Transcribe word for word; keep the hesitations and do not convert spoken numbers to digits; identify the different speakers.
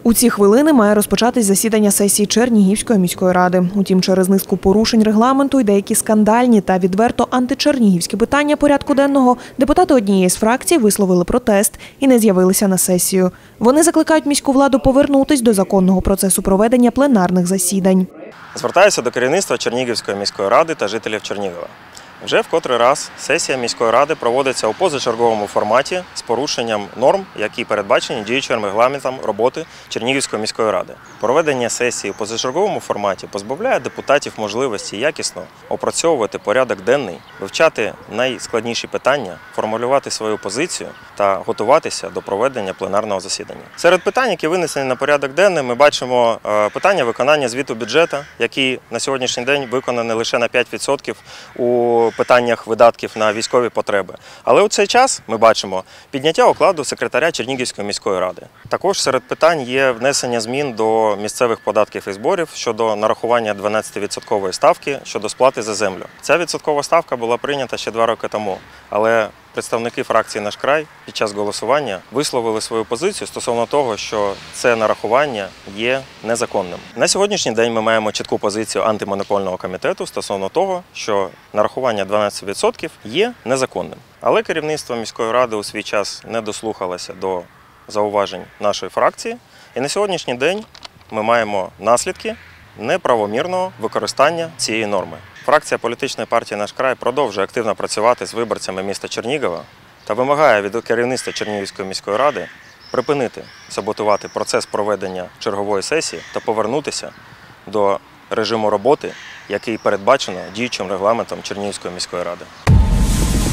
Speaker 1: У ці хвилини має розпочатись засідання сесії Чернігівської міської ради. Утім, через низку порушень регламенту і деякі скандальні та відверто античернігівські питання порядку денного депутати однієї з фракцій висловили протест і не з'явилися на сесію. Вони закликають міську владу повернутись до законного процесу проведення пленарних засідань.
Speaker 2: Звертаюся до керівництва Чернігівської міської ради та жителів Чернігова. Вже в котрий раз сесія міської ради проводиться у позачерговому форматі з порушенням норм, які передбачені діючим регламентом роботи Чернігівської міської ради. Проведення сесії у позачерговому форматі позбавляє депутатів можливості якісно опрацьовувати порядок денний, вивчати найскладніші питання, формулювати свою позицію та готуватися до проведення пленарного засідання. Серед питань, які винесені на порядок денний, ми бачимо питання виконання звіту бюджету, який на сьогоднішній день виконаний лише на п'ять відсотків у питаннях видатків на військові потреби. Але у цей час ми бачимо підняття окладу секретаря Чернігівської міської ради. Також серед питань є внесення змін до місцевих податків і зборів щодо нарахування дванадцятивідсоткової ставки щодо сплати за землю. Ця відсоткова ставка була прийнята ще два роки тому, але представники фракції «Наш край» під час голосування висловили свою позицію стосовно того, що це нарахування є незаконним. На сьогоднішній день ми маємо чітку позицію антимонопольного комітету стосовно того, що нарахування дванадцять відсотків є незаконним. Але керівництво міської ради у свій час не дослухалося до зауважень нашої фракції. І на сьогоднішній день ми маємо наслідки неправомірного використання цієї норми. Фракція політичної партії «Наш край» продовжує активно працювати з виборцями міста Чернігова та вимагає від керівництва Чернігівської міської ради припинити саботувати процес проведення чергової сесії та повернутися до режиму роботи, який передбачено діючим регламентом Чернігівської міської ради.